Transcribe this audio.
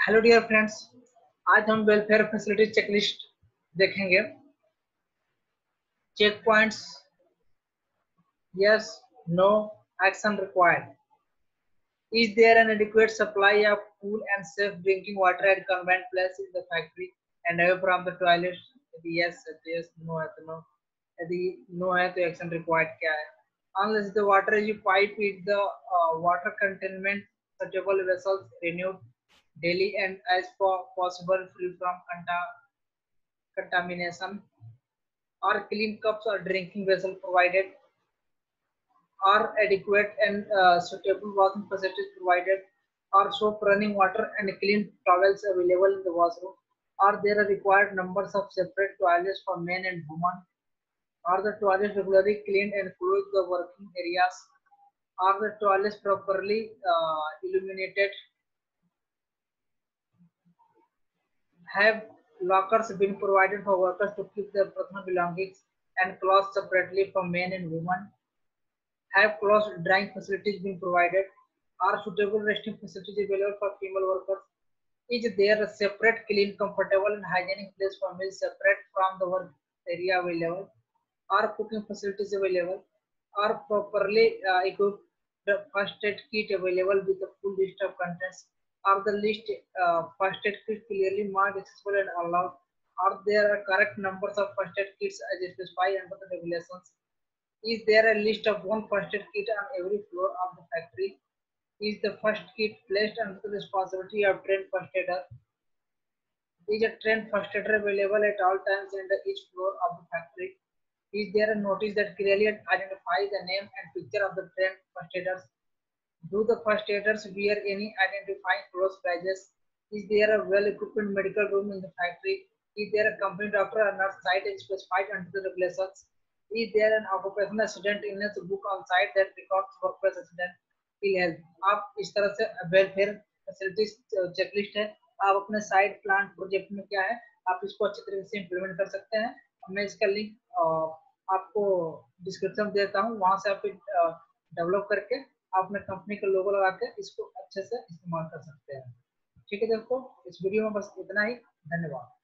Hello dear friends, आज हम welfare facility checklist देखेंगे। Check points, yes, no, action required. Is there an adequate supply of cool and safe drinking water at convenient place in the factory and away from the toilet? यदि yes है तो yes, no है तो no। यदि no है तो action required क्या है? Unless the water is piped with the water containment suitable vessels renewed daily and as possible free from contamination, or clean cups or drinking vessel provided, are adequate and suitable washing facilities provided, are soap, running water and clean towels available in the washroom, are there a required numbers of separate toilets for men and women, are the toilets regularly cleaned and close the working areas, are the toilets properly illuminated, have lockers been provided for workers to keep their personal belongings and clothes separately for men and women, have clothes drying facilities been provided, are suitable resting facilities available for female workers, is there a separate, clean, comfortable and hygienic place for meals separate from the work area available, are cooking facilities available, are properly equipped first aid kit available with a full list of contents, are the list first aid kit clearly marked accessible and allowed, are there a correct numbers of first aid kits as specified under the regulations, is there a list of one first aid kit on every floor of the factory? Is the first kit placed under the responsibility of trained first aider? Is a trained first aider available at all times under each floor of the factory? Is there a notice that clearly identifies the name and picture of the trained first aiders? Do the first aiders wear any identifying clothes badges? Is there a well-equipped medical room in the factory? Is there a company doctor or nurse site as specified under the regulations? Is there an occupational accident illness book on site that records workplace accident? Ill health. आप इस तरह से welfare facilities checklist है, आप अपने site plant project में क्या है आप इसको अच्छे तरीके से इम्प्लीमेंट कर सकते हैं। मैं इसका लिंक आपको डिस्क्रिप्शन देता हूँ, वहां से आप डेवलप करके आप अपने कंपनी का लोगो लगा के इसको अच्छे से इस्तेमाल कर सकते हैं। ठीक है दोस्तों, इस वीडियो में बस इतना ही। धन्यवाद।